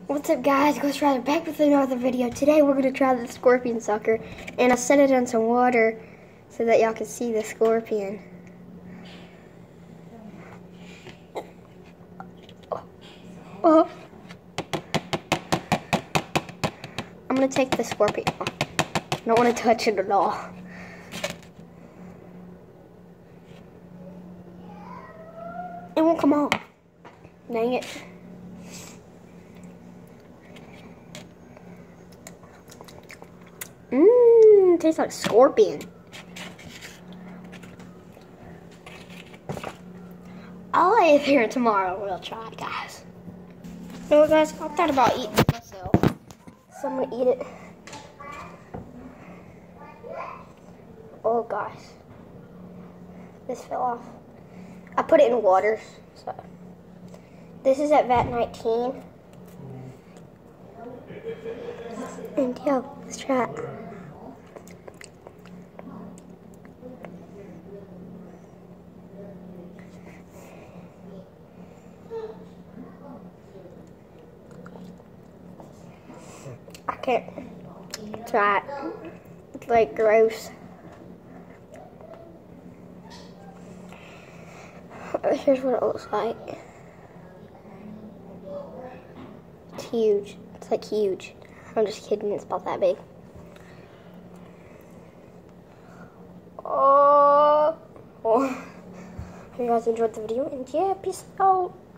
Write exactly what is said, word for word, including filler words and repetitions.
What's up, guys? Ghost Rider back with another video. Today we're going to try the scorpion sucker, and I set it in some water so that y'all can see the scorpion. Oh. I'm going to take the scorpion off. I don't want to touch it at all. It won't come off. Dang it. Mmm, tastes like scorpion. I'll lay it here tomorrow. We'll try it, guys. You know what, guys? I thought about eating it myself. So I'm gonna eat it. Oh, gosh. This fell off. I put it in water. So this is at Vat nineteen. And yo, let's try it. I can't try it. It's like gross. Here's what it looks like. It's huge. It's like huge. I'm just kidding, it's about that big. Oh. oh. Hope you guys enjoyed the video, and yeah, peace out.